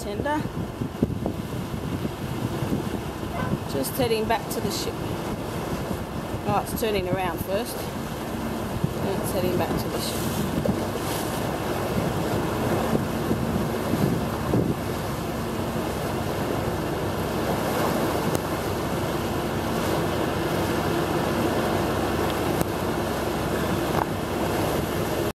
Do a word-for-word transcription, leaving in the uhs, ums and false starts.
tender. Just heading back to the ship. Oh, it's turning around first. And it's heading back to the ship.